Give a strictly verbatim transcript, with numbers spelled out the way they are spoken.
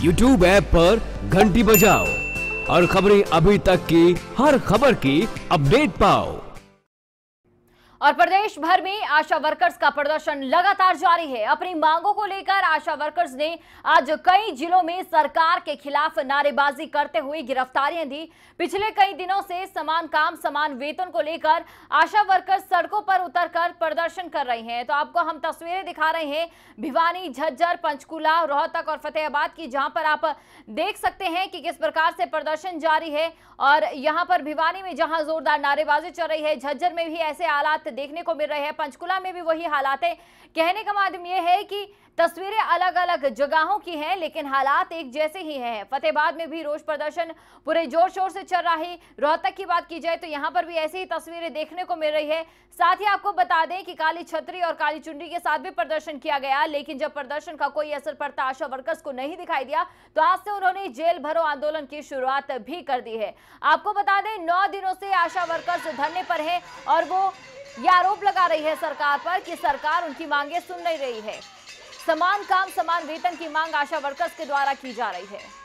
YouTube app पर घंटी बजाओ और खबरें अभी तक की हर खबर की अपडेट पाओ। और प्रदेश भर में आशा वर्कर्स का प्रदर्शन लगातार जारी है। अपनी मांगों को लेकर आशा वर्कर्स ने आज कई जिलों में सरकार के खिलाफ नारेबाजी करते हुए गिरफ्तारियां दी। पिछले कई दिनों से समान काम समान वेतन को लेकर आशा वर्कर्स सड़कों पर उतरकर प्रदर्शन कर रही हैं। तो आपको हम तस्वीरें दिखा रहे हैं भिवानी, झज्जर, पंचकुला, रोहतक और फतेहाबाद की, जहां पर आप देख सकते हैं कि किस प्रकार से प्रदर्शन जारी है। और यहां पर भिवानी में जहां जोरदार नारेबाजी चल रही है, झज्जर में भी ऐसे हालात देखने को मिल रहे हैं, पंचकुला में भी वही हालात है। कहने का माध्यम यह है कि तस्वीरें अलग अलग जगहों की हैं लेकिन हालात एक जैसे ही हैं। फतेहाबाद में भी रोष प्रदर्शन पूरे जोर शोर से चल रहा है। रोहतक की बात की जाए तो यहां पर भी ऐसी ही तस्वीरें देखने को मिल रही है। साथ ही आपको बता दें कि काली छतरी और काली चुनरी के साथ भी प्रदर्शन किया गया, लेकिन जब प्रदर्शन का कोई असर पड़ता आशा वर्कर्स को नहीं दिखाई दिया तो आज से उन्होंने जेल भरो आंदोलन की शुरुआत भी कर दी है। आपको बता दें नौ दिनों से आशा वर्कर्स धरने पर है और वो ये आरोप लगा रही है सरकार पर कि सरकार उनकी मांगे सुन नहीं रही है। समान काम समान वेतन की मांग आशा वर्कर्स के द्वारा की जा रही है।